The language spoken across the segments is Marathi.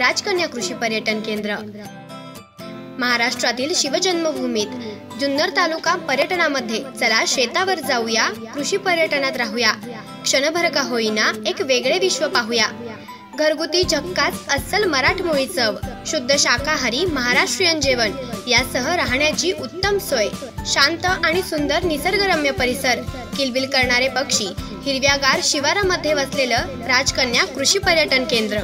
राजकन्या कृषी पर्यटन केंद्र। महाराष्ट्रातील शिवजन्मभूमीत जुन्नर तालुका पर्यटनामध्ये चला शेतावर जाऊया, कृषी पर्यटनात राहूया, क्षणभर का होईना एक वेगळे विश्व पाहूया। घरगुती झक्कास अस्सल मराठमोळी चव, शुद्ध शाकाहारी महाराष्ट्रीयन जेवण यासह राहण्याची उत्तम सोय, शांत आणि सुंदर निसर्गरम्य परिसर, किलबिल करणारे पक्षी, हिरव्यागार शिवारामध्ये वसलेलं राजकन्या कृषी पर्यटन केंद्र।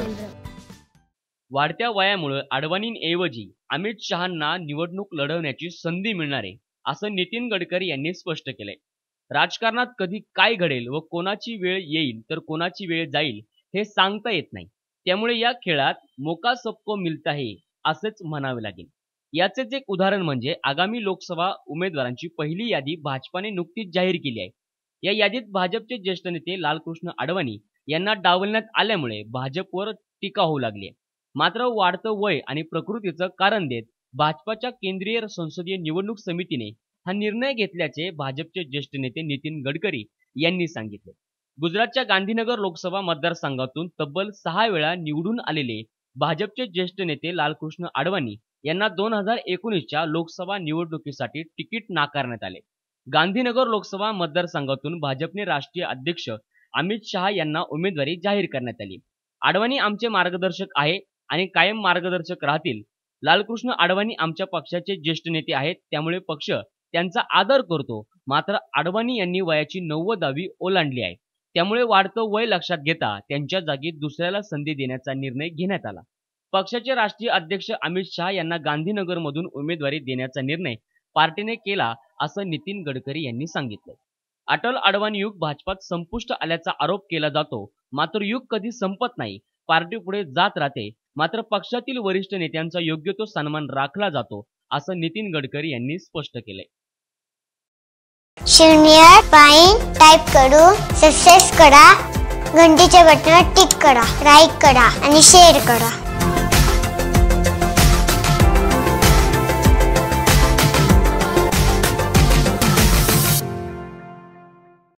वाढत्या वयामुळे अडवाणींऐवजी अमित शहांना निवडणूक लढवण्याची संधी मिळणार आहे, असं नितीन गडकरी यांनी स्पष्ट केलंय। राजकारणात कधी काय घडेल व कोणाची वेळ येईल तर कोणाची वेळ जाईल हे सांगता येत नाही। त्यामुळे या खेळात मौका सबको मिलता है असेच म्हणावे लागेल। याचेच एक उदाहरण म्हणजे आगामी लोकसभा उमेदवारांची पहिली यादी भाजपाने नुकतीच जाहीर केली आहे। या यादीत भाजपचे ज्येष्ठ नेते लालकृष्ण अडवाणी यांना डावलण्यात आल्यामुळे भाजपवर टीका होऊ लागली आहे। मात्र वाढतं वय आणि प्रकृतीचं कारण देत भाजपाच्या केंद्रीय संसदीय निवडणूक समितीने हा निर्णय घेतल्याचे भाजपचे ज्येष्ठ नेते नितीन गडकरी यांनी सांगितले। गुजरातच्या गांधीनगर लोकसभा मतदारसंघातून तब्बल 6 वेळा निवडून आलेले भाजपचे ज्येष्ठ नेते लालकृष्ण अडवाणी यांना 2019च्या लोकसभा निवडणुकीसाठी तिकीट नाकारण्यात आले। गांधीनगर लोकसभा मतदारसंघातून भाजपने राष्ट्रीय अध्यक्ष अमित शहा यांना उमेदवारी जाहीर करण्यात आली। अडवाणी आमचे मार्गदर्शक आहे आणि कायम मार्गदर्शक राहतील। लालकृष्ण अडवाणी आमच्या पक्षाचे ज्येष्ठ नेते आहेत, त्यामुळे पक्ष त्यांचा आदर करतो। मात्र अडवाणी यांनी वयाची 90वी ओलांडली आहे, त्यामुळे वाढतं वय लक्षात घेता त्यांच्या जागी दुसऱ्याला संधी देण्याचा निर्णय घेण्यात आला। पक्षाचे राष्ट्रीय अध्यक्ष अमित शहा यांना गांधीनगरमधून उमेदवारी देण्याचा निर्णय पार्टीने केला, असं नितीन गडकरी यांनी सांगितलं। अटल अडवाणी युग भाजपात संपुष्ट आल्याचा आरोप केला जातो, मात्र युग कधी संपत नाही, पार्टी पुढे जात राहते। मात्र पक्षातील वरिष्ठ नेत्यांचा योग्य तो सन्मान राखला जातो, असं नितीन गडकरी यांनी स्पष्ट केलंय। शून्य पाईन टाइप करून सक्सेस करा, घंटीच्या बटनावर टिक करा, लाईक करा आणि शेअर करा।